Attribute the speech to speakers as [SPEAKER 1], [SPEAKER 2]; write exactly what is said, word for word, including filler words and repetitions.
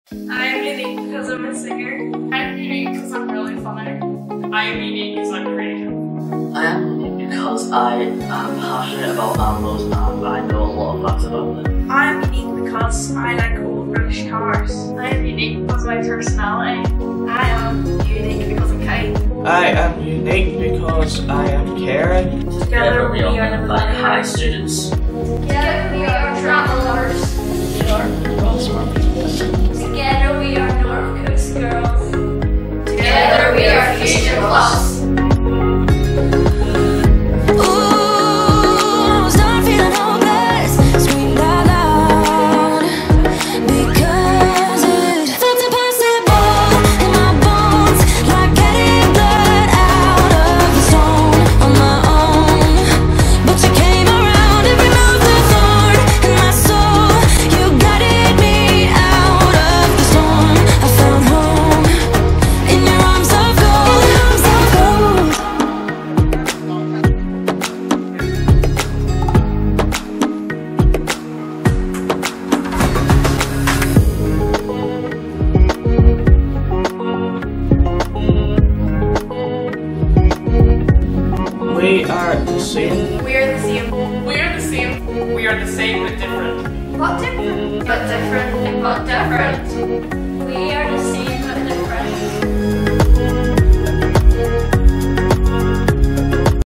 [SPEAKER 1] I'm unique because I'm a singer.
[SPEAKER 2] I'm unique because I'm really funny. I'm unique because I'm creative.
[SPEAKER 3] I am unique because I am passionate about animals and I know a lot of facts about them.
[SPEAKER 1] I'm unique because I like old British cars.
[SPEAKER 2] I am unique because of my personality.
[SPEAKER 1] I am unique because I'm kind.
[SPEAKER 4] I am unique because I am caring.
[SPEAKER 1] Together we are
[SPEAKER 3] Limavady
[SPEAKER 1] the
[SPEAKER 3] High students.
[SPEAKER 1] Together we are travelers.
[SPEAKER 3] We are all smart people.
[SPEAKER 1] Together we are North Coast girls.
[SPEAKER 2] Together we are Future Plus.
[SPEAKER 4] We are the same.
[SPEAKER 1] We are the same.
[SPEAKER 2] We are the same. We are the same but different.
[SPEAKER 1] But different. But different.
[SPEAKER 2] But different.
[SPEAKER 1] We are the same.